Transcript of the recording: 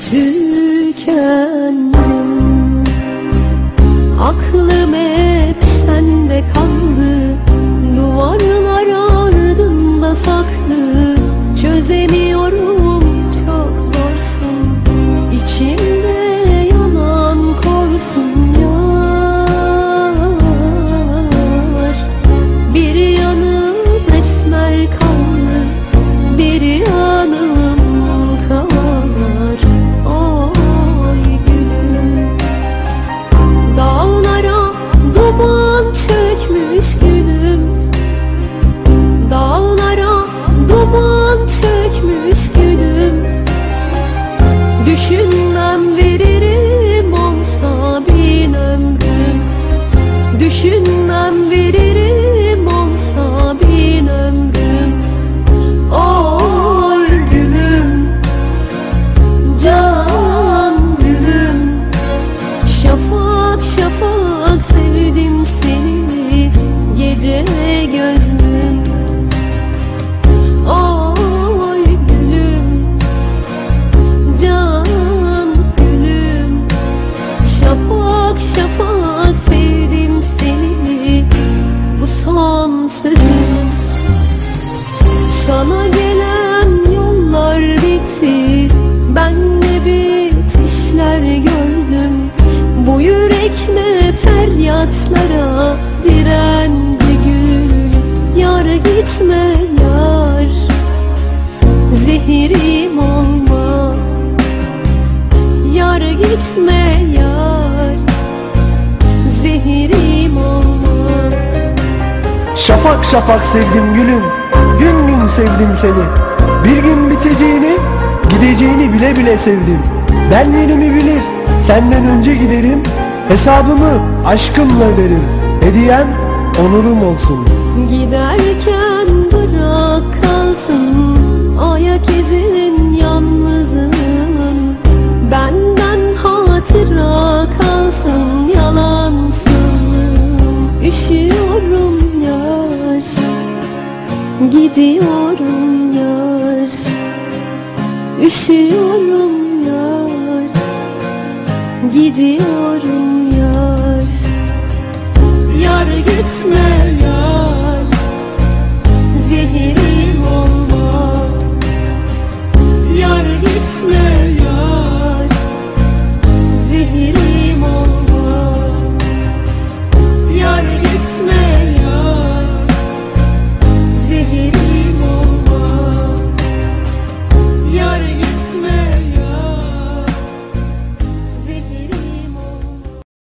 tükendim. Aklım hep sende kaldı, duvarlar ardında saklı. Çözemiyorum, çok zorsun, içimde yanan korsun yar. Bir yanım esmer kaldı, bir yanım kar. Oy gülüm, dağlara duman çökmüş gülüm, dağlara duman çökmüş gülüm. Düşünmem veririm olsa bin ömrüm, düşünmem veririm olsa bin ömrüm. Oy gülüm, can gülüm, şafak şafak sevdim seni, gece gözlüm. Oy gülüm, can gülüm, şafak şafak sevdim seni, bu son sözüm. Sana gelen yollar bitti, ben de bitişler gördüm. Bu yürek ne feryatlara direndi gül. Yar gitme yar, zehirim olma. Yar gitme yar, zehirim olma. Şafak şafak sevdim gülüm, gün gün sevdim seni. Bir gün biteceğini, gideceğini bile bile sevdim. Ben yerimi bilir, senden önce giderim. Hesabımı aşkımla öderim. Hediyem onurum olsun. Giderken bırak kalsın ayak izin yalnızın. Benden hatıra kalsın yalansızlığım. Üşüyorum yar, gidiyorum yar. Üşüyorum yar, gidiyorum yar. Yar gitme